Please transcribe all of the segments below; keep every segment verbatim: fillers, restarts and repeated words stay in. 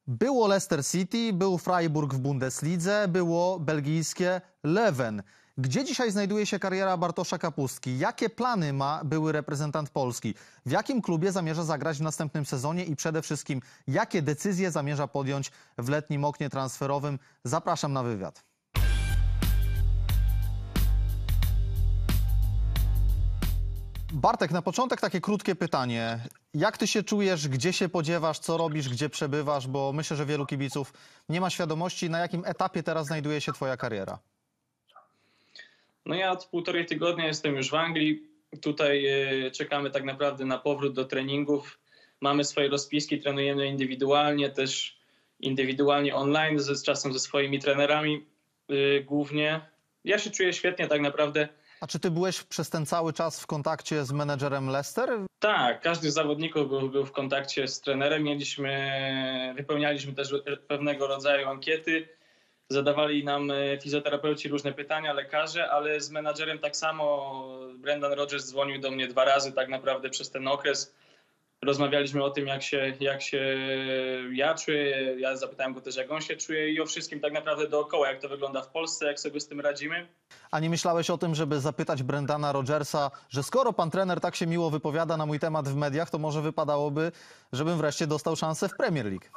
Było Leicester City, był Freiburg w Bundeslidze, było belgijskie Leuven. Gdzie dzisiaj znajduje się kariera Bartosza Kapustki? Jakie plany ma były reprezentant Polski? W jakim klubie zamierza zagrać w następnym sezonie i przede wszystkim jakie decyzje zamierza podjąć w letnim oknie transferowym? Zapraszam na wywiad. Bartek, na początek takie krótkie pytanie. Jak ty się czujesz, gdzie się podziewasz, co robisz, gdzie przebywasz? Bo myślę, że wielu kibiców nie ma świadomości, na jakim etapie teraz znajduje się twoja kariera. No ja od półtorej tygodnia jestem już w Anglii. Tutaj czekamy tak naprawdę na powrót do treningów. Mamy swoje rozpiski, trenujemy indywidualnie, też indywidualnie online, z czasem ze swoimi trenerami głównie. Ja się czuję świetnie tak naprawdę. A czy ty byłeś przez ten cały czas w kontakcie z menedżerem Leicester? Tak, każdy z zawodników był, był w kontakcie z trenerem. Mieliśmy, wypełnialiśmy też pewnego rodzaju ankiety. Zadawali nam fizjoterapeuci różne pytania, lekarze, ale z menadżerem tak samo. Brendan Rodgers dzwonił do mnie dwa razy tak naprawdę przez ten okres. Rozmawialiśmy o tym, jak się, jak się ja czuję. Ja zapytałem go też, jak on się czuje i o wszystkim tak naprawdę dookoła, jak to wygląda w Polsce, jak sobie z tym radzimy. A nie myślałeś o tym, żeby zapytać Brendana Rodgersa, że skoro pan trener tak się miło wypowiada na mój temat w mediach, to może wypadałoby, żebym wreszcie dostał szansę w Premier League?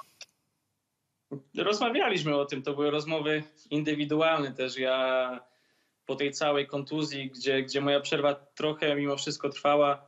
Rozmawialiśmy o tym, to były rozmowy indywidualne też. Ja po tej całej kontuzji, gdzie, gdzie moja przerwa trochę mimo wszystko trwała,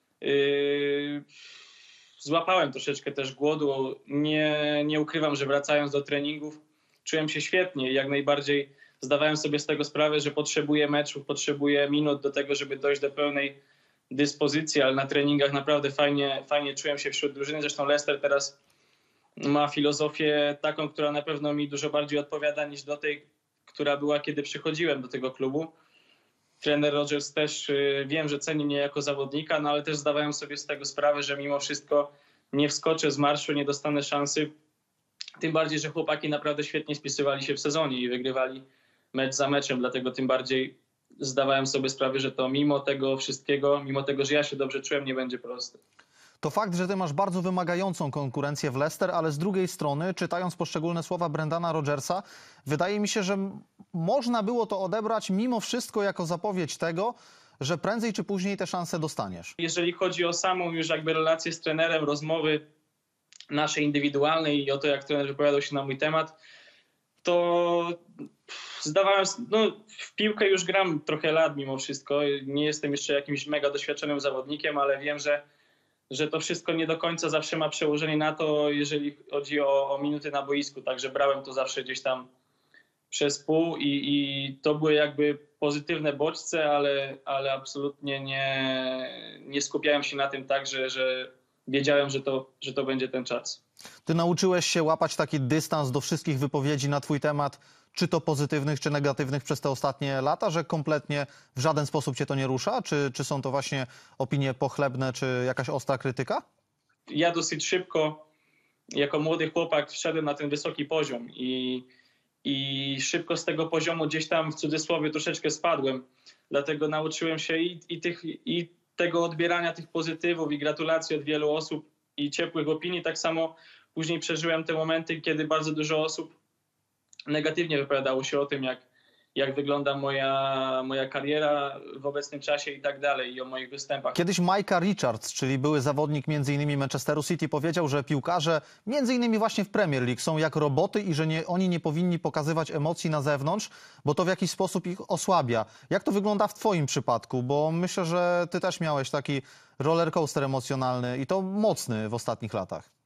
yy, złapałem troszeczkę też głodu. Nie, nie ukrywam, że wracając do treningów czułem się świetnie i jak najbardziej zdawałem sobie z tego sprawę, że potrzebuję meczów, potrzebuję minut do tego, żeby dojść do pełnej dyspozycji, ale na treningach naprawdę fajnie, fajnie czułem się wśród drużyny. Zresztą Leicester teraz ma filozofię taką, która na pewno mi dużo bardziej odpowiada niż do tej, która była, kiedy przychodziłem do tego klubu. Trener Rodgers też wiem, że ceni mnie jako zawodnika, no ale też zdawałem sobie z tego sprawę, że mimo wszystko nie wskoczę z marszu, nie dostanę szansy. Tym bardziej, że chłopaki naprawdę świetnie spisywali się w sezonie i wygrywali mecz za meczem, dlatego tym bardziej zdawałem sobie sprawę, że to mimo tego wszystkiego, mimo tego, że ja się dobrze czułem, nie będzie proste. To fakt, że ty masz bardzo wymagającą konkurencję w Leicester, ale z drugiej strony, czytając poszczególne słowa Brendana Rodgersa, wydaje mi się, że można było to odebrać mimo wszystko jako zapowiedź tego, że prędzej czy później te szanse dostaniesz. Jeżeli chodzi o samą już jakby relację z trenerem, rozmowy nasze indywidualne i o to, jak trener wypowiadał się na mój temat, to zdawałem, no w piłkę już gram trochę lat mimo wszystko. Nie jestem jeszcze jakimś mega doświadczonym zawodnikiem, ale wiem, że że to wszystko nie do końca zawsze ma przełożenie na to, jeżeli chodzi o, o minuty na boisku. Także brałem to zawsze gdzieś tam przez pół i, i to były jakby pozytywne bodźce, ale, ale absolutnie nie, nie skupiałem się na tym tak, że, że wiedziałem, że to, że to będzie ten czas. Ty nauczyłeś się łapać taki dystans do wszystkich wypowiedzi na twój temat, czy to pozytywnych, czy negatywnych przez te ostatnie lata, że kompletnie w żaden sposób cię to nie rusza? Czy, czy są to właśnie opinie pochlebne, czy jakaś ostra krytyka? Ja dosyć szybko, jako młody chłopak, wszedłem na ten wysoki poziom i, i szybko z tego poziomu gdzieś tam w cudzysłowie troszeczkę spadłem. Dlatego nauczyłem się i, i, tych, i tego odbierania tych pozytywów i gratulacji od wielu osób i ciepłych opinii. Tak samo później przeżyłem te momenty, kiedy bardzo dużo osób negatywnie wypowiadało się o tym, jak, jak wygląda moja, moja kariera w obecnym czasie i tak dalej, i o moich występach. Kiedyś Micah Richards, czyli były zawodnik między innymi Manchesteru City, powiedział, że piłkarze między innymi właśnie w Premier League są jak roboty i że nie, oni nie powinni pokazywać emocji na zewnątrz, bo to w jakiś sposób ich osłabia. Jak to wygląda w twoim przypadku? Bo myślę, że ty też miałeś taki rollercoaster emocjonalny i to mocny w ostatnich latach.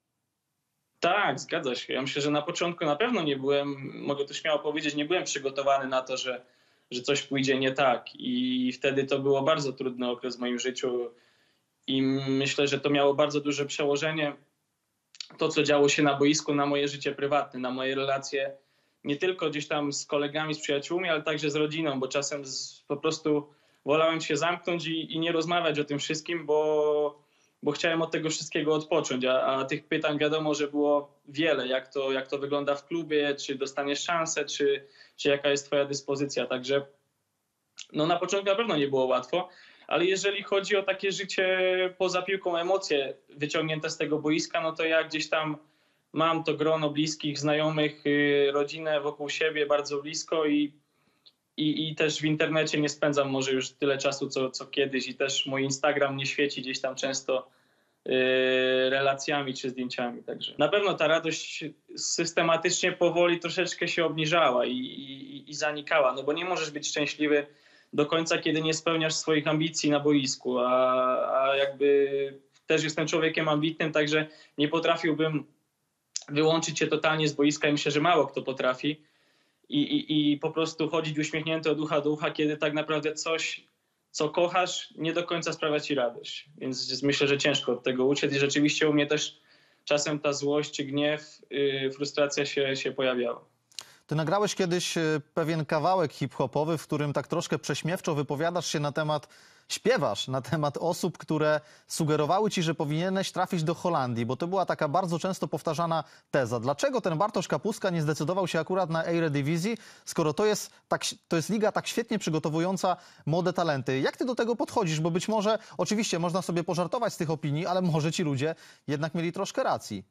Tak, zgadza się. Ja myślę, że na początku na pewno nie byłem, mogę to śmiało powiedzieć, nie byłem przygotowany na to, że, że coś pójdzie nie tak. I wtedy to było bardzo trudny okres w moim życiu i myślę, że to miało bardzo duże przełożenie, to co działo się na boisku, na moje życie prywatne, na moje relacje nie tylko gdzieś tam z kolegami, z przyjaciółmi, ale także z rodziną, bo czasem z, po prostu wolałem się zamknąć i, i nie rozmawiać o tym wszystkim, bo bo chciałem od tego wszystkiego odpocząć, a, a tych pytań wiadomo, że było wiele, jak to, jak to wygląda w klubie, czy dostaniesz szansę, czy, czy jaka jest twoja dyspozycja. Także no na początku na pewno nie było łatwo, ale jeżeli chodzi o takie życie poza piłką, emocje wyciągnięte z tego boiska, no to ja gdzieś tam mam to grono bliskich, znajomych, y, rodzinę wokół siebie bardzo blisko i, i, i też w internecie nie spędzam może już tyle czasu, co, co kiedyś i też mój Instagram nie świeci gdzieś tam często y, relacjami czy zdjęciami. Także na pewno ta radość systematycznie powoli troszeczkę się obniżała i, i, i zanikała, no bo nie możesz być szczęśliwy do końca, kiedy nie spełniasz swoich ambicji na boisku, a, a jakby też jestem człowiekiem ambitnym, także nie potrafiłbym wyłączyć się totalnie z boiska i myślę, że mało kto potrafi i, i, i po prostu chodzić uśmiechnięty od ucha do ucha, kiedy tak naprawdę coś, co kochasz, nie do końca sprawia ci radość. Więc myślę, że ciężko od tego uciec i rzeczywiście u mnie też czasem ta złość czy gniew, yy, frustracja się, się pojawiała. Ty nagrałeś kiedyś e, pewien kawałek hip-hopowy, w którym tak troszkę prześmiewczo wypowiadasz się na temat, śpiewasz na temat osób, które sugerowały ci, że powinieneś trafić do Holandii, bo to była taka bardzo często powtarzana teza. Dlaczego ten Bartosz Kapustka nie zdecydował się akurat na Eredivisie, skoro to jest, tak, to jest liga tak świetnie przygotowująca młode talenty? Jak ty do tego podchodzisz? Bo być może, oczywiście można sobie pożartować z tych opinii, ale może ci ludzie jednak mieli troszkę racji.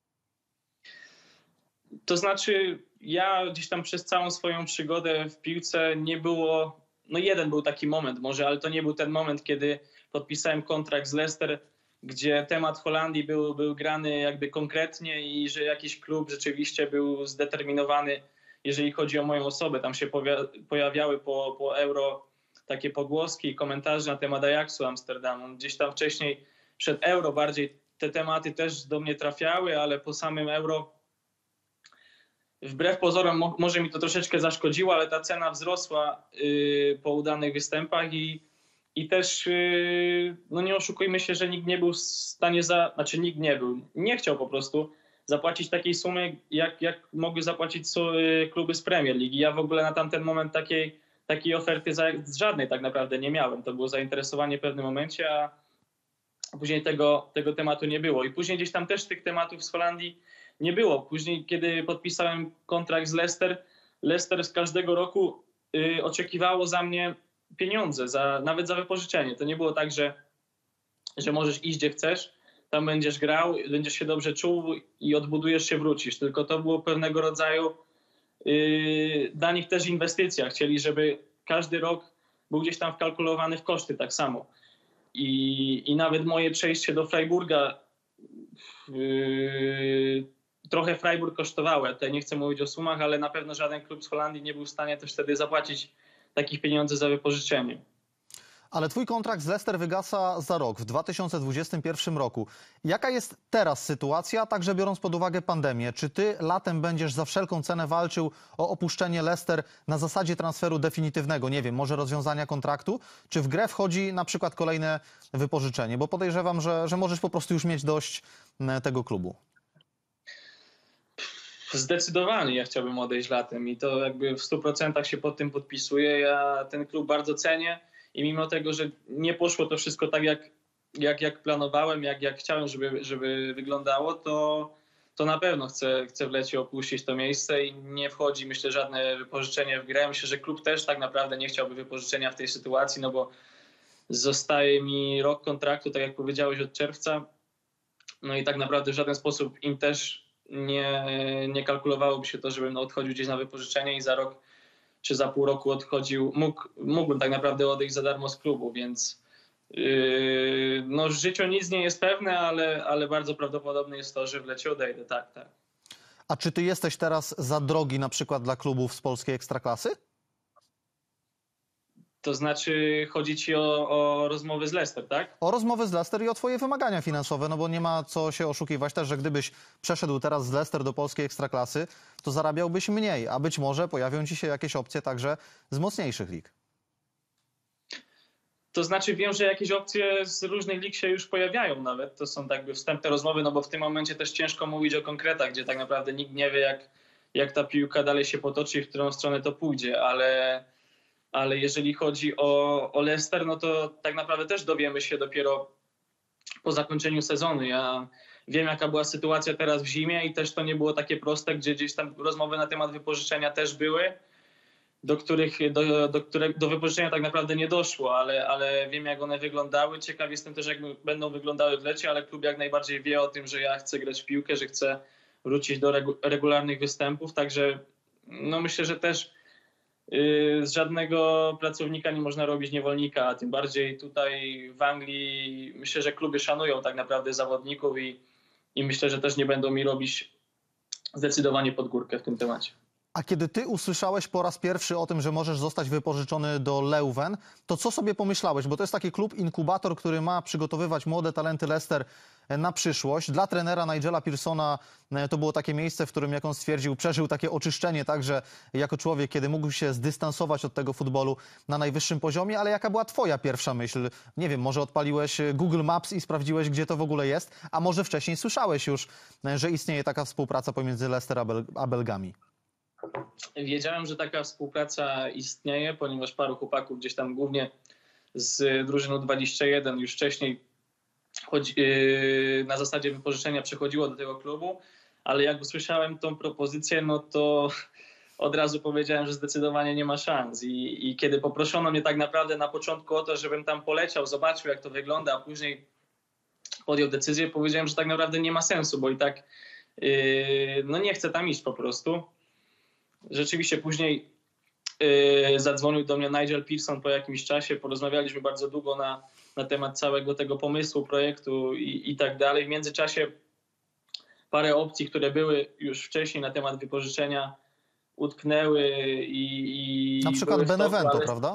To znaczy, ja gdzieś tam przez całą swoją przygodę w piłce nie było, no jeden był taki moment może, ale to nie był ten moment, kiedy podpisałem kontrakt z Leicester, gdzie temat Holandii był, był grany jakby konkretnie i że jakiś klub rzeczywiście był zdeterminowany, jeżeli chodzi o moją osobę. Tam się pojawiały po, po Euro takie pogłoski i komentarze na temat Ajaxu Amsterdamu. Gdzieś tam wcześniej, przed Euro bardziej te tematy też do mnie trafiały, ale po samym Euro wbrew pozorom mo może mi to troszeczkę zaszkodziło, ale ta cena wzrosła yy, po udanych występach i, i też, yy, no nie oszukujmy się, że nikt nie był w stanie, za, znaczy nikt nie był, nie chciał po prostu zapłacić takiej sumy, jak, jak mogły zapłacić yy, kluby z Premier League. Ja w ogóle na tamten moment takiej, takiej oferty za, żadnej tak naprawdę nie miałem. To było zainteresowanie w pewnym momencie, a później tego, tego tematu nie było. I później gdzieś tam też tych tematów z Holandii nie było. Później, kiedy podpisałem kontrakt z Leicester, Leicester z każdego roku y, oczekiwało za mnie pieniądze, za, nawet za wypożyczenie. To nie było tak, że, że możesz iść gdzie chcesz, tam będziesz grał, będziesz się dobrze czuł i odbudujesz się, wrócisz. Tylko to było pewnego rodzaju y, dla nich też inwestycja. Chcieli, żeby każdy rok był gdzieś tam wkalkulowany w koszty tak samo. I, i nawet moje przejście do Freiburga yy, trochę Freiburg kosztowało. Ja tutaj nie chcę mówić o sumach, ale na pewno żaden klub z Holandii nie był w stanie też wtedy zapłacić takich pieniędzy za wypożyczenie. Ale twój kontrakt z Leicester wygasa za rok, w dwa tysiące dwudziestym pierwszym roku. Jaka jest teraz sytuacja, także biorąc pod uwagę pandemię? Czy ty latem będziesz za wszelką cenę walczył o opuszczenie Leicester na zasadzie transferu definitywnego? Nie wiem, może rozwiązania kontraktu? Czy w grę wchodzi na przykład kolejne wypożyczenie? Bo podejrzewam, że, że możesz po prostu już mieć dość tego klubu. Zdecydowanie ja chciałbym odejść latem i to jakby w stu procentach się pod tym podpisuję. Ja ten klub bardzo cenię. I mimo tego, że nie poszło to wszystko tak, jak, jak, jak planowałem, jak, jak chciałem, żeby, żeby wyglądało, to, to na pewno chcę, chcę w lecie opuścić to miejsce i nie wchodzi, myślę, żadne wypożyczenie w grę. Myślę, że klub też tak naprawdę nie chciałby wypożyczenia w tej sytuacji, no bo zostaje mi rok kontraktu, tak jak powiedziałeś, od czerwca. No i tak naprawdę w żaden sposób im też nie, nie kalkulowałoby się to, żebym odchodził gdzieś na wypożyczenie i za rok czy za pół roku odchodził, mógł, mógłbym tak naprawdę odejść za darmo z klubu, więc yy, no w życiu nic nie jest pewne, ale, ale bardzo prawdopodobne jest to, że w lecie odejdę, tak, tak. A czy ty jesteś teraz za drogi na przykład dla klubów z polskiej Ekstraklasy? To znaczy chodzi ci o, o rozmowy z Leicester, tak? O rozmowy z Leicester i o twoje wymagania finansowe, no bo nie ma co się oszukiwać też, że gdybyś przeszedł teraz z Leicester do polskiej Ekstraklasy, to zarabiałbyś mniej, a być może pojawią ci się jakieś opcje także z mocniejszych lig. To znaczy wiem, że jakieś opcje z różnych lig się już pojawiają nawet. To są tak jakby wstępne rozmowy, no bo w tym momencie też ciężko mówić o konkretach, gdzie tak naprawdę nikt nie wie, jak, jak ta piłka dalej się potoczy i w którą stronę to pójdzie, ale... Ale jeżeli chodzi o, o Leicester, no to tak naprawdę też dowiemy się dopiero po zakończeniu sezonu. Ja wiem, jaka była sytuacja teraz w zimie i też to nie było takie proste, gdzie gdzieś tam rozmowy na temat wypożyczenia też były, do których do, do, których, do wypożyczenia tak naprawdę nie doszło, ale, ale wiem, jak one wyglądały. Ciekaw jestem też, jak będą wyglądały w lecie, ale klub jak najbardziej wie o tym, że ja chcę grać w piłkę, że chcę wrócić do regu- regularnych występów, także no myślę, że też yy, z żadnego pracownika nie można robić niewolnika, a tym bardziej tutaj w Anglii myślę, że kluby szanują tak naprawdę zawodników i, i myślę, że też nie będą mi robić zdecydowanie pod górkę w tym temacie. A kiedy ty usłyszałeś po raz pierwszy o tym, że możesz zostać wypożyczony do Leuven, to co sobie pomyślałeś? Bo to jest taki klub inkubator, który ma przygotowywać młode talenty Leicester na przyszłość. Dla trenera Nigela Pearsona to było takie miejsce, w którym, jak on stwierdził, przeżył takie oczyszczenie także jako człowiek, kiedy mógł się zdystansować od tego futbolu na najwyższym poziomie. Ale jaka była twoja pierwsza myśl? Nie wiem, może odpaliłeś Google Maps i sprawdziłeś, gdzie to w ogóle jest? A może wcześniej słyszałeś już, że istnieje taka współpraca pomiędzy Leicester a, Bel- a Belgami? Wiedziałem, że taka współpraca istnieje, ponieważ paru chłopaków gdzieś tam głównie z drużyną dwadzieścia jeden już wcześniej chodzi, yy, na zasadzie wypożyczenia przechodziło do tego klubu, ale jak usłyszałem tą propozycję, no to od razu powiedziałem, że zdecydowanie nie ma szans. I, i kiedy poproszono mnie tak naprawdę na początku o to, żebym tam poleciał, zobaczył jak to wygląda, a później podjął decyzję, powiedziałem, że tak naprawdę nie ma sensu, bo i tak yy, no nie chcę tam iść po prostu. Rzeczywiście później yy, zadzwonił do mnie Nigel Pearson po jakimś czasie, porozmawialiśmy bardzo długo na, na temat całego tego pomysłu, projektu i, i tak dalej. W międzyczasie parę opcji, które były już wcześniej na temat wypożyczenia, utknęły i... i na przykład Benevento, ale... prawda?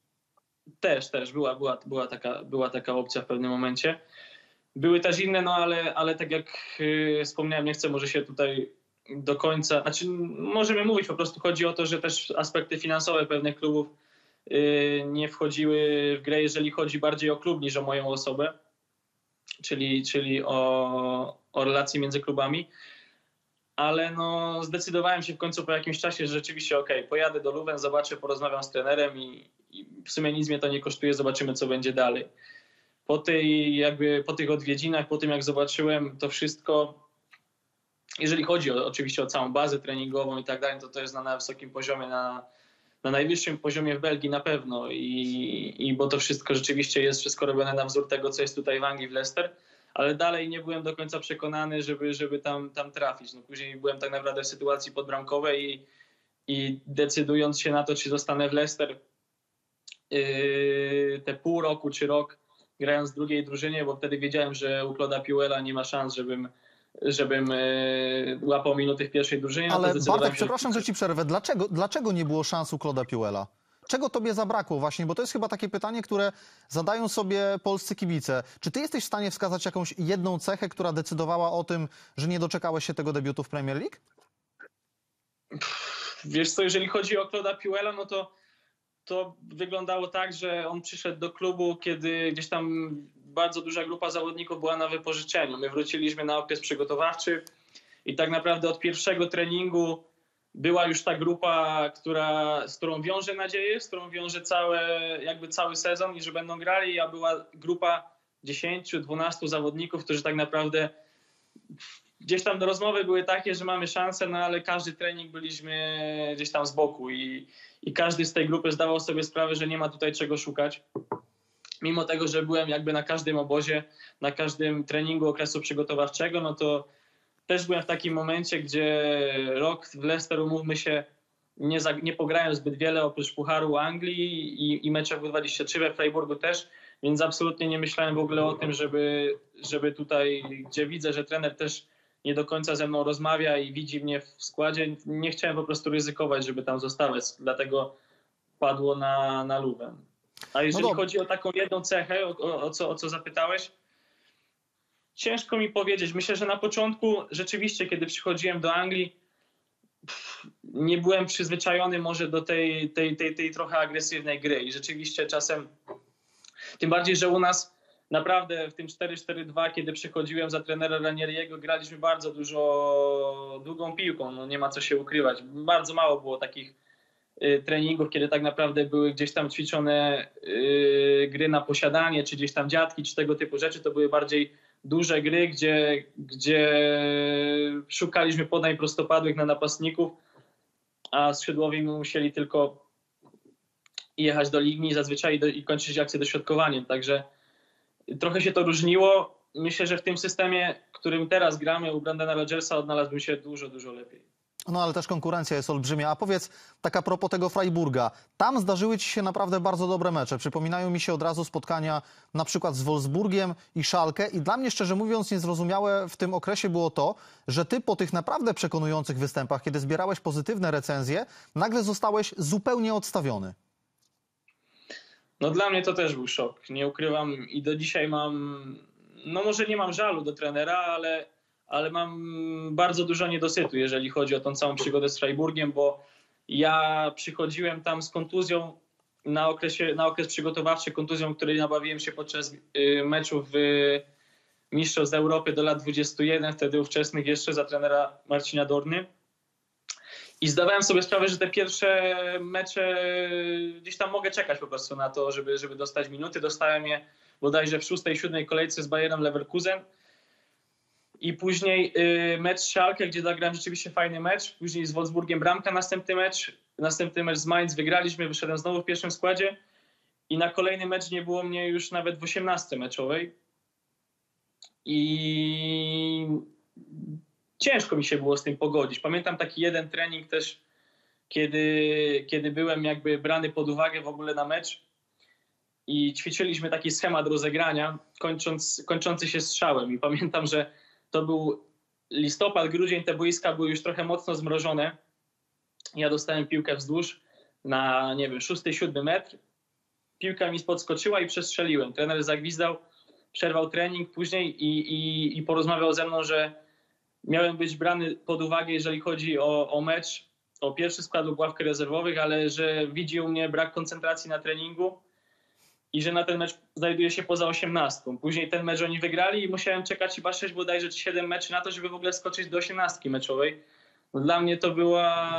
Też, też była, była, była, taka, była taka opcja w pewnym momencie. Były też inne, no ale, ale tak jak yy, wspomniałem, nie chcę może się tutaj do końca, znaczy możemy mówić, po prostu chodzi o to, że też aspekty finansowe pewnych klubów yy, nie wchodziły w grę, jeżeli chodzi bardziej o klub niż o moją osobę, czyli, czyli o, o relacje między klubami, ale no zdecydowałem się w końcu po jakimś czasie, że rzeczywiście okej, okay, pojadę do Leuven, zobaczę, porozmawiam z trenerem i, i w sumie nic mnie to nie kosztuje, zobaczymy co będzie dalej. Po tej jakby, po tych odwiedzinach, po tym jak zobaczyłem to wszystko, jeżeli chodzi o, oczywiście o całą bazę treningową i tak dalej, to to jest na, na wysokim poziomie, na, na najwyższym poziomie w Belgii na pewno I, i bo to wszystko rzeczywiście jest wszystko robione na wzór tego, co jest tutaj w Anglii, w Leicester, ale dalej nie byłem do końca przekonany, żeby, żeby tam, tam trafić. No później byłem tak naprawdę w sytuacji podbramkowej i, i decydując się na to, czy zostanę w Leicester yy, te pół roku czy rok grając w drugiej drużynie, bo wtedy wiedziałem, że u Claude'a Puela nie ma szans, żebym żebym y, łapał minuty w pierwszej drużynie. No ale Bartek, się... przepraszam, że ci przerwę. Dlaczego, dlaczego nie było szans u Claude'a Puela? Czego tobie zabrakło właśnie? Bo to jest chyba takie pytanie, które zadają sobie polscy kibice. Czy ty jesteś w stanie wskazać jakąś jedną cechę, która decydowała o tym, że nie doczekałeś się tego debiutu w Premier League? Wiesz co, jeżeli chodzi o Claude'a Puela, no to to wyglądało tak, że on przyszedł do klubu, kiedy gdzieś tam bardzo duża grupa zawodników była na wypożyczeniu. My wróciliśmy na okres przygotowawczy i tak naprawdę od pierwszego treningu była już ta grupa, która, z którą wiąże nadzieję, z którą wiąże całe, jakby cały sezon i że będą grali, a była grupa dziesięciu, dwunastu zawodników, którzy tak naprawdę gdzieś tam rozmowy były takie, że mamy szansę, no ale każdy trening byliśmy gdzieś tam z boku i, i każdy z tej grupy zdawał sobie sprawę, że nie ma tutaj czego szukać. Mimo tego, że byłem jakby na każdym obozie, na każdym treningu okresu przygotowawczego, no to też byłem w takim momencie, gdzie rok w Leicester, umówmy się, nie, za, nie pograłem zbyt wiele oprócz Pucharu Anglii i, i meczach W dwadzieścia trzy we Freiburgu też, więc absolutnie nie myślałem w ogóle o tym, żeby, żeby tutaj, gdzie widzę, że trener też nie do końca ze mną rozmawia i widzi mnie w składzie, nie chciałem po prostu ryzykować, żeby tam zostawać, dlatego padło na, na Leuven. A jeżeli no chodzi o taką jedną cechę, o, o, o, co, o co zapytałeś, ciężko mi powiedzieć. Myślę, że na początku rzeczywiście, kiedy przychodziłem do Anglii, pff, nie byłem przyzwyczajony może do tej, tej, tej, tej trochę agresywnej gry i rzeczywiście czasem, tym bardziej, że u nas naprawdę w tym cztery cztery dwa, kiedy przychodziłem za trenera Ranieriego, graliśmy bardzo dużo długą piłką, no nie ma co się ukrywać. Bardzo mało było takich y, treningów, kiedy tak naprawdę były gdzieś tam ćwiczone y, gry na posiadanie, czy gdzieś tam dziadki, czy tego typu rzeczy. To były bardziej duże gry, gdzie, gdzie szukaliśmy podań prostopadłych na napastników, a skrzydłowi musieli tylko jechać do linii zazwyczaj do, i kończyć akcję dośrodkowaniem. Także trochę się to różniło. myślę, że w tym systemie, którym teraz gramy u Brandona Rodgersa, odnalazłbym się dużo, dużo lepiej. No ale też konkurencja jest olbrzymia. A powiedz, tak a propos tego Freiburga, tam zdarzyły ci się naprawdę bardzo dobre mecze. Przypominają mi się od razu spotkania na przykład z Wolfsburgiem i Schalke i dla mnie, szczerze mówiąc, niezrozumiałe w tym okresie było to, że ty po tych naprawdę przekonujących występach, kiedy zbierałeś pozytywne recenzje, nagle zostałeś zupełnie odstawiony. No dla mnie to też był szok, nie ukrywam i do dzisiaj mam, no może nie mam żalu do trenera, ale, ale mam bardzo dużo niedosytu, jeżeli chodzi o tą całą przygodę z Freiburgiem, bo ja przychodziłem tam z kontuzją na, okresie, na okres przygotowawczy, kontuzją, której nabawiłem się podczas meczów Mistrzostw Europy do lat dwudziestu jeden, wtedy ówczesnych jeszcze za trenera Marcina Dorny. I zdawałem sobie sprawę, że te pierwsze mecze gdzieś tam mogę czekać po prostu na to, żeby, żeby dostać minuty. Dostałem je bodajże w szóstej, siódmej kolejce z Bayerem Leverkusen. I później mecz z Schalke, gdzie zagrałem rzeczywiście fajny mecz. Później z Wolfsburgiem bramka, następny mecz. Następny mecz z Mainz wygraliśmy, wyszedłem znowu w pierwszym składzie. I na kolejny mecz nie było mnie już nawet w osiemnastce meczowej. I ciężko mi się było z tym pogodzić. Pamiętam taki jeden trening też, kiedy, kiedy byłem jakby brany pod uwagę w ogóle na mecz i ćwiczyliśmy taki schemat rozegrania kończąc, kończący się strzałem. I pamiętam, że to był listopad, grudzień, te boiska były już trochę mocno zmrożone. Ja dostałem piłkę wzdłuż na, nie wiem, szósty, siódmy metr. Piłka mi podskoczyła i przestrzeliłem. Trener zagwizdał, przerwał trening później i, i, i porozmawiał ze mną, że miałem być brany pod uwagę, jeżeli chodzi o, o mecz, o pierwszy skład lub ławkę rezerwowych, ale że widzi u mnie brak koncentracji na treningu i że na ten mecz znajduje się poza osiemnastką. Później ten mecz oni wygrali i musiałem czekać chyba sześć bodajże czy siedem meczy na to, żeby w ogóle skoczyć do osiemnastki meczowej. No dla mnie to była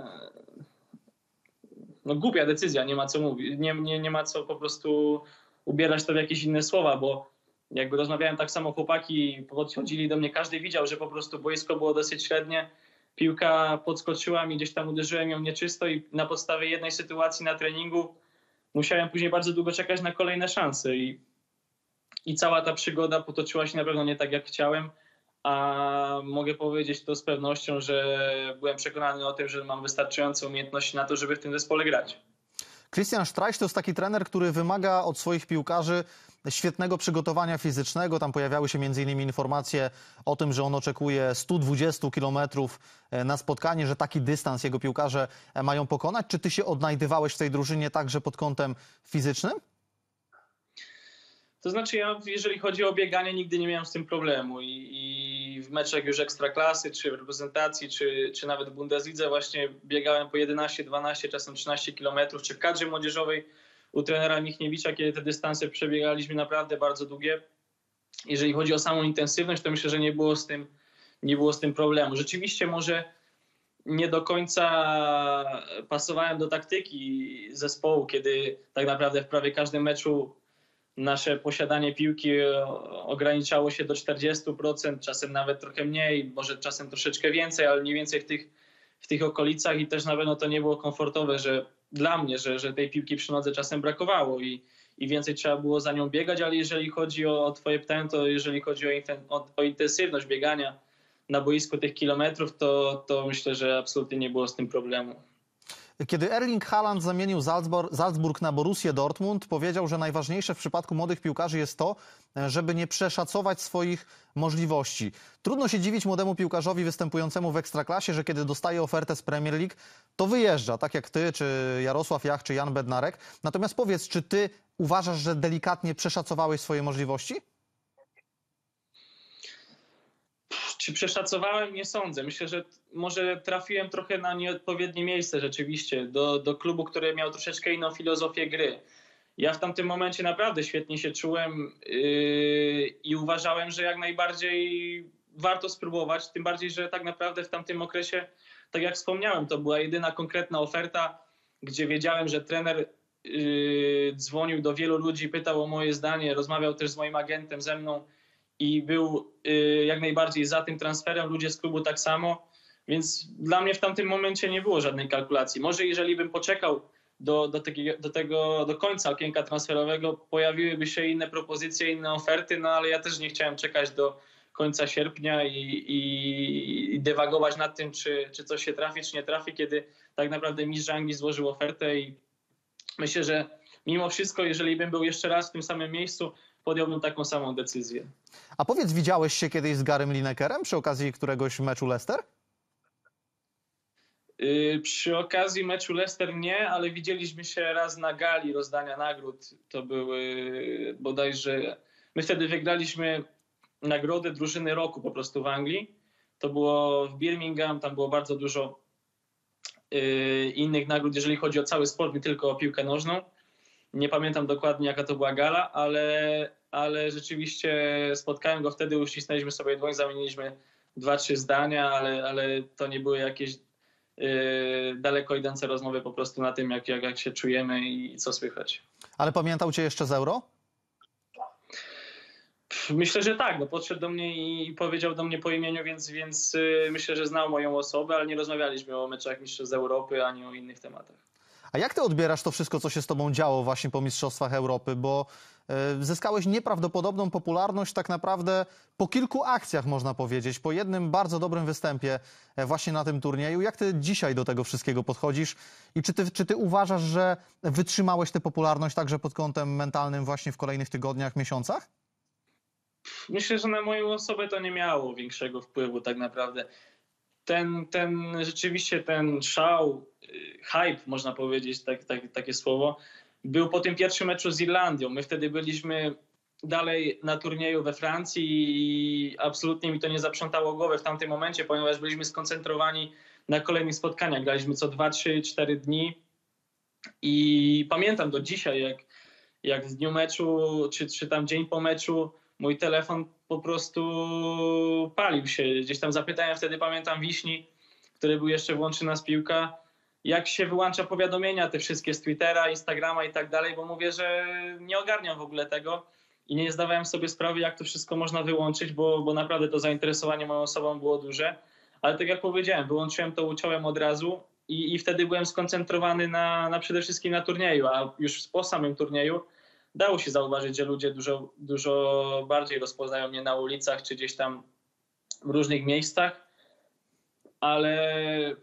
no, głupia decyzja, nie ma co mówić, nie, nie, nie ma co po prostu ubierać to w jakieś inne słowa, bo jakby rozmawiałem tak samo, chłopaki podchodzili do mnie, każdy widział, że po prostu boisko było dosyć średnie. Piłka podskoczyła mi, gdzieś tam uderzyłem ją nieczysto i na podstawie jednej sytuacji na treningu musiałem później bardzo długo czekać na kolejne szanse. I, i cała ta przygoda potoczyła się na pewno nie tak, jak chciałem, a mogę powiedzieć to z pewnością, że byłem przekonany o tym, że mam wystarczające umiejętności na to, żeby w tym zespole grać. Christian Streich to jest taki trener, który wymaga od swoich piłkarzy świetnego przygotowania fizycznego. Tam pojawiały się między innymi informacje o tym, że on oczekuje stu dwudziestu kilometrów na spotkanie, że taki dystans jego piłkarze mają pokonać. Czy ty się odnajdywałeś w tej drużynie także pod kątem fizycznym? To znaczy ja, jeżeli chodzi o bieganie, nigdy nie miałem z tym problemu i, i w meczach już ekstraklasy, czy w reprezentacji, czy, czy nawet w Bundeslidze właśnie biegałem po jedenaście, dwanaście, czasem trzynaście kilometrów, czy w kadrze młodzieżowej u trenera Michniewicza, kiedy te dystanse przebiegaliśmy naprawdę bardzo długie. Jeżeli chodzi o samą intensywność, to myślę, że nie było z tym, nie było z tym problemu. Rzeczywiście może nie do końca pasowałem do taktyki zespołu, kiedy tak naprawdę w prawie każdym meczu nasze posiadanie piłki ograniczało się do czterdziestu procent, czasem nawet trochę mniej, może czasem troszeczkę więcej, ale mniej więcej w tych, w tych okolicach i też na pewno to nie było komfortowe, że dla mnie, że, że tej piłki przy nodze czasem brakowało i, i więcej trzeba było za nią biegać, ale jeżeli chodzi o, o twoje pytanie, to jeżeli chodzi o, o, o intensywność biegania na boisku tych kilometrów, to, to myślę, że absolutnie nie było z tym problemu. Kiedy Erling Haaland zamienił Salzburg, Salzburg na Borussię Dortmund, powiedział, że najważniejsze w przypadku młodych piłkarzy jest to, żeby nie przeszacować swoich możliwości. Trudno się dziwić młodemu piłkarzowi występującemu w Ekstraklasie, że kiedy dostaje ofertę z Premier League, to wyjeżdża, tak jak ty, czy Jarosław Jach, czy Jan Bednarek. Natomiast powiedz, czy ty uważasz, że delikatnie przeszacowałeś swoje możliwości? Czy przeszacowałem? Nie sądzę. Myślę, że może trafiłem trochę na nieodpowiednie miejsce rzeczywiście, do, do klubu, który miał troszeczkę inną filozofię gry. Ja w tamtym momencie naprawdę świetnie się czułem yy, i uważałem, że jak najbardziej warto spróbować, tym bardziej, że tak naprawdę w tamtym okresie, tak jak wspomniałem, to była jedyna konkretna oferta, gdzie wiedziałem, że trener yy, dzwonił do wielu ludzi, pytał o moje zdanie, rozmawiał też z moim agentem, ze mną, i był y, jak najbardziej za tym transferem, ludzie z klubu tak samo, więc dla mnie w tamtym momencie nie było żadnej kalkulacji. Może jeżeli bym poczekał do, do, takiego, do tego, do końca okienka transferowego pojawiłyby się inne propozycje, inne oferty, no ale ja też nie chciałem czekać do końca sierpnia i, i, i dywagować nad tym, czy, czy coś się trafi, czy nie trafi, kiedy tak naprawdę mistrz Anglii złożył ofertę i myślę, że mimo wszystko, jeżeli bym był jeszcze raz w tym samym miejscu, podjąłbym taką samą decyzję. A powiedz, widziałeś się kiedyś z Garym Linekerem przy okazji któregoś meczu Leicester? Yy, przy okazji meczu Leicester nie, ale widzieliśmy się raz na gali rozdania nagród. To były bodajże... My wtedy wygraliśmy nagrodę drużyny roku po prostu w Anglii. To było w Birmingham, tam było bardzo dużo yy, innych nagród, jeżeli chodzi o cały sport, nie tylko o piłkę nożną. Nie pamiętam dokładnie, jaka to była gala, ale, ale rzeczywiście spotkałem go wtedy, uścisnęliśmy sobie dłoń, zamieniliśmy dwa, trzy zdania, ale, ale to nie były jakieś yy, daleko idące rozmowy po prostu na tym, jak, jak, jak się czujemy i co słychać. Ale pamiętał cię jeszcze z Euro? Myślę, że tak. No, podszedł do mnie i powiedział do mnie po imieniu, więc, więc yy, myślę, że znał moją osobę, ale nie rozmawialiśmy o meczach mistrzostw Europy ani o innych tematach. A jak ty odbierasz to wszystko, co się z tobą działo właśnie po Mistrzostwach Europy? Bo y, zyskałeś nieprawdopodobną popularność tak naprawdę po kilku akcjach, można powiedzieć, po jednym bardzo dobrym występie właśnie na tym turnieju. Jak ty dzisiaj do tego wszystkiego podchodzisz? I czy ty, czy ty uważasz, że wytrzymałeś tę popularność także pod kątem mentalnym właśnie w kolejnych tygodniach, miesiącach? Myślę, że na moją osobę to nie miało większego wpływu tak naprawdę. Ten, ten rzeczywiście ten szał, hype, można powiedzieć, tak, tak, takie słowo, był po tym pierwszym meczu z Irlandią. My wtedy byliśmy dalej na turnieju we Francji i absolutnie mi to nie zaprzątało głowy w tamtym momencie, ponieważ byliśmy skoncentrowani na kolejnych spotkaniach. Graliśmy co dwa, trzy, cztery dni i pamiętam do dzisiaj, jak, jak w dniu meczu, czy, czy tam dzień po meczu, mój telefon po prostu palił się. Gdzieś tam zapytałem wtedy, pamiętam, Wiśni, który był jeszcze włączy z piłka, jak się wyłącza powiadomienia, te wszystkie z Twittera, Instagrama i tak dalej, bo mówię, że nie ogarniam w ogóle tego i nie zdawałem sobie sprawy, jak to wszystko można wyłączyć, bo, bo naprawdę to zainteresowanie moją osobą było duże. Ale tak jak powiedziałem, wyłączyłem to, uciąłem od razu i, i wtedy byłem skoncentrowany na, na przede wszystkim na turnieju, a już po samym turnieju dało się zauważyć, że ludzie dużo, dużo bardziej rozpoznają mnie na ulicach czy gdzieś tam w różnych miejscach, ale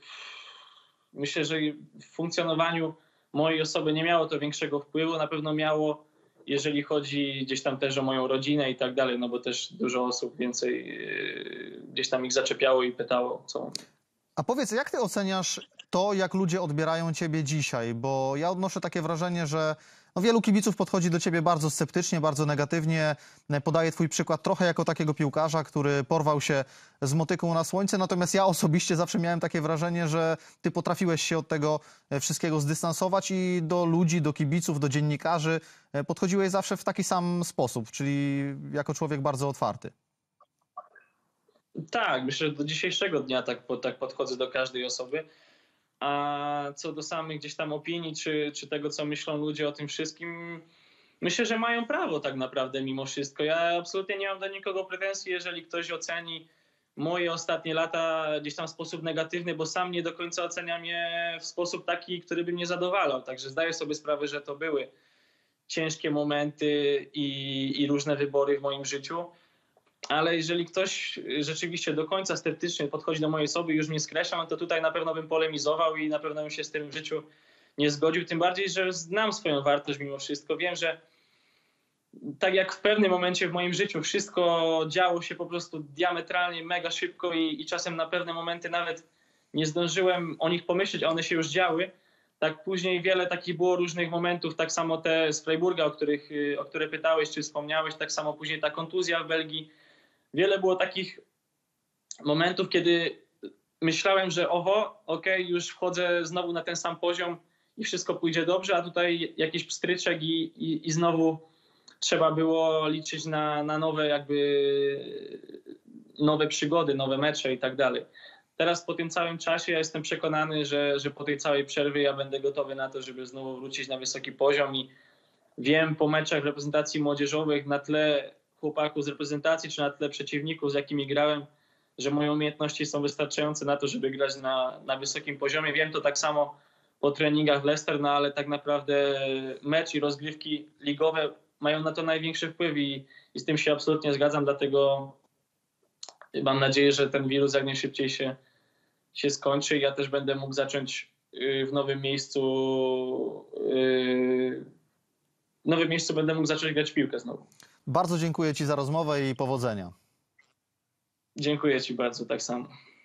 myślę, że w funkcjonowaniu mojej osoby nie miało to większego wpływu. Na pewno miało, jeżeli chodzi gdzieś tam też o moją rodzinę i tak dalej, no bo też dużo osób więcej gdzieś tam ich zaczepiało i pytało, co u mnie. A powiedz, jak ty oceniasz to, jak ludzie odbierają ciebie dzisiaj? Bo ja odnoszę takie wrażenie, że no wielu kibiców podchodzi do ciebie bardzo sceptycznie, bardzo negatywnie. Podaje twój przykład trochę jako takiego piłkarza, który porwał się z motyką na słońce. Natomiast ja osobiście zawsze miałem takie wrażenie, że ty potrafiłeś się od tego wszystkiego zdystansować i do ludzi, do kibiców, do dziennikarzy podchodziłeś zawsze w taki sam sposób, czyli jako człowiek bardzo otwarty. Tak, myślę, że do dzisiejszego dnia tak, tak podchodzę do każdej osoby. A co do samych gdzieś tam opinii, czy, czy tego, co myślą ludzie o tym wszystkim, myślę, że mają prawo tak naprawdę mimo wszystko. Ja absolutnie nie mam do nikogo pretensji, jeżeli ktoś oceni moje ostatnie lata gdzieś tam w sposób negatywny, bo sam nie do końca oceniam je w sposób taki, który by mnie zadowalał. Także zdaję sobie sprawę, że to były ciężkie momenty i, i różne wybory w moim życiu. Ale jeżeli ktoś rzeczywiście do końca sceptycznie podchodzi do mojej osoby i już mnie skreśla, to tutaj na pewno bym polemizował i na pewno bym się z tym w życiu nie zgodził. Tym bardziej, że znam swoją wartość mimo wszystko. Wiem, że tak jak w pewnym momencie w moim życiu wszystko działo się po prostu diametralnie, mega szybko i, i czasem na pewne momenty nawet nie zdążyłem o nich pomyśleć, a one się już działy. Tak później wiele takich było różnych momentów, tak samo te z Freiburga, o, których, o które pytałeś, czy wspomniałeś, tak samo później ta kontuzja w Belgii. Wiele było takich momentów, kiedy myślałem, że oho, okej, okay, już wchodzę znowu na ten sam poziom i wszystko pójdzie dobrze, a tutaj jakiś pstryczek i, i, i znowu trzeba było liczyć na, na nowe jakby nowe przygody, nowe mecze i tak dalej. Teraz po tym całym czasie ja jestem przekonany, że, że po tej całej przerwie ja będę gotowy na to, żeby znowu wrócić na wysoki poziom i wiem po meczach reprezentacji młodzieżowych na tle chłopaków z reprezentacji czy na tle przeciwników, z jakimi grałem, że moje umiejętności są wystarczające na to, żeby grać na, na wysokim poziomie. Wiem to tak samo po treningach w Leicester, no ale tak naprawdę mecz i rozgrywki ligowe mają na to największy wpływ i, i z tym się absolutnie zgadzam, dlatego mam nadzieję, że ten wirus jak najszybciej się, się skończy i ja też będę mógł zacząć y, w nowym miejscu y, w nowym miejscu będę mógł zacząć grać w piłkę znowu. Bardzo dziękuję Ci za rozmowę i powodzenia. Dziękuję Ci bardzo, tak samo.